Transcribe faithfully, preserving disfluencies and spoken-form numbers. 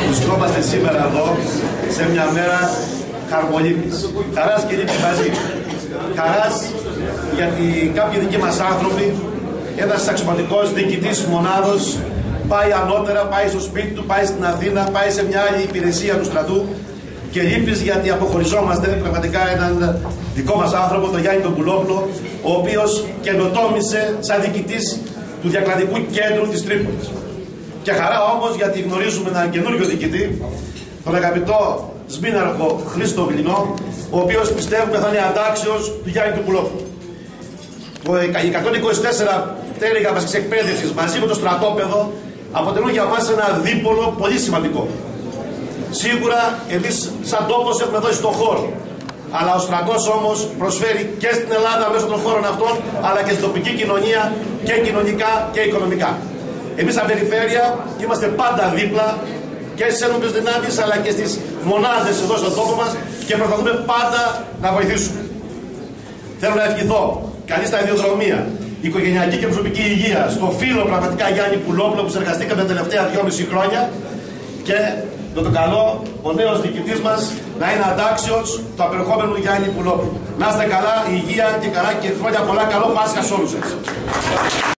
βρισκόμαστε σήμερα εδώ σε μια μέρα χαρμολύπης. Χαράς και λύπης μαζί. Χαράς γιατί κάποιοι δικοί μας άνθρωποι, ένας αξιωματικός διοικητής μονάδος, πάει ανώτερα, πάει στο σπίτι του, πάει στην Αθήνα, πάει σε μια άλλη υπηρεσία του στρατού. Και λύπης γιατί αποχωριζόμαστε πραγματικά έναν δικό μας άνθρωπο, τον Γιάννη τον Πουλόπουλο, ο οποίος καινοτόμησε σαν διοικητής του Διακλαδικού Κέντρου της Τρίπολης. Και χαρά όμως γιατί γνωρίζουμε έναν καινούριο διοικητή, τον αγαπητό Σμήναρχο Χρήστο Γλινό, ο οποίος πιστεύουμε θα είναι αντάξιος του Γιάννη του Πουλόπουλου. Οι εκατόν είκοσι τέσσερα πτέρυγα βασικής εκπαίδευσης μαζί με το στρατόπεδο αποτελούν για μας ένα δίπολο πολύ σημαντικό. Σίγουρα εμείς σαν τόπος έχουμε δώσει τον χώρο. Αλλά ο στρατός όμως προσφέρει και στην Ελλάδα μέσω των χώρων αυτών, αλλά και στην τοπική κοινωνία και κοινωνικά και οικονομικά. Εμείς σαν περιφέρεια είμαστε πάντα δίπλα και στις ένοπλες δυνάμεις αλλά και στις μονάδες εδώ στον τόπο μας και προσπαθούμε πάντα να βοηθήσουμε. Θέλω να ευχηθώ καλή σταδιοδρομία, οικογενειακή και προσωπική υγεία στο φίλο πραγματικά Γιάννη Πουλόπουλο που συνεργαστήκαμε τα τελευταία δυόμιση χρόνια και με τον καλό ο νέος διοικητής μας να είναι αντάξιος του απερχόμενου Γιάννη Πουλόπουλου. Να είστε καλά, υγεία και καλά και χρόνια πολλά. Καλό Πάσχα σε όλους σας.